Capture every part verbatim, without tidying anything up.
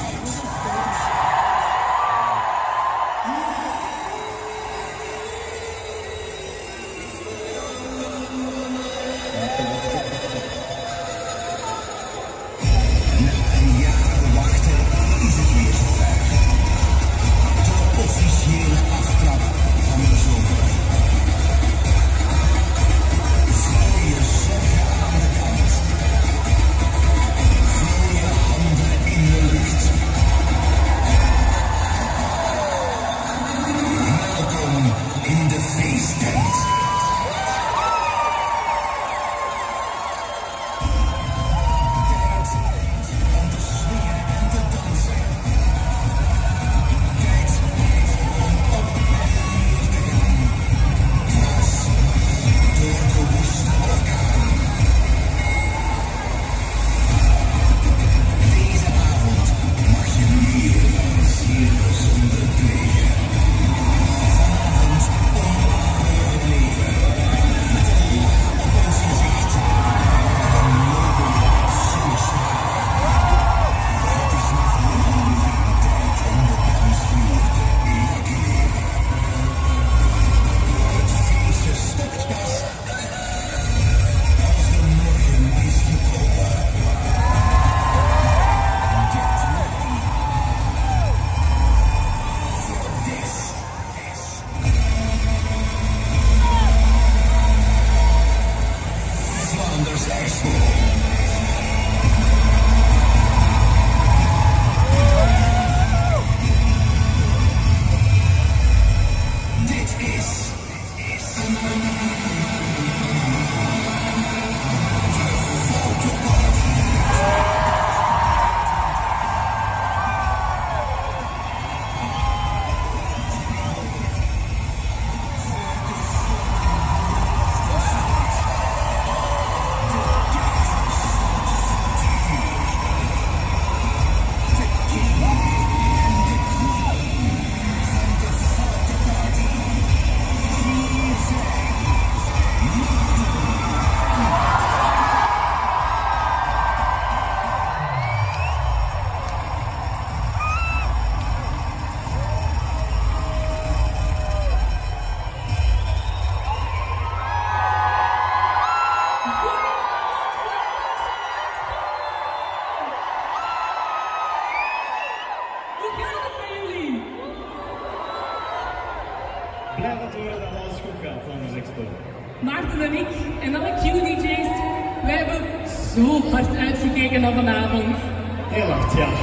Blij dat we dat alles goed gaat van ons expo. Maarten en ik en alle Q D J's, wij hebben zo hard uitgekeken naar vanavond. Heel hard, ja.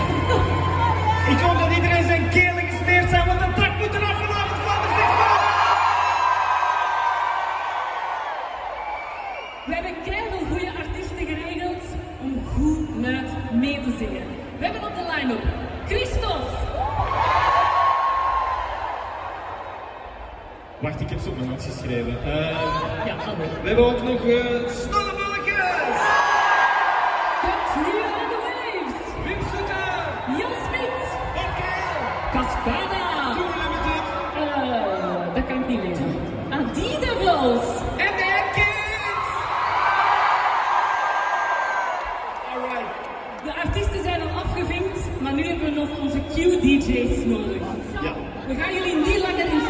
Ik hoop dat iedereen zijn kelen gesmeerd zijn, want de tak moet eraf vanavond van de expo. We hebben keiveel goede artiesten geregeld om goed luid mee te zingen. We hebben op de line-up Christophe. Wacht, ik heb ze op mijn hand geschreven. Uh, ja, hallo. We hebben ook nog uh, Snollebulletjes! The Trio of the Waves! Wim Soeter! Jan Smit! Oké! Cascada! Too Limited! Uh, dat kan ik niet lezen. Adidevils! En de Kids! Alright. De artiesten zijn al afgevinkt, maar nu hebben we nog onze Q D J's nodig. Ja. We gaan jullie niet langer in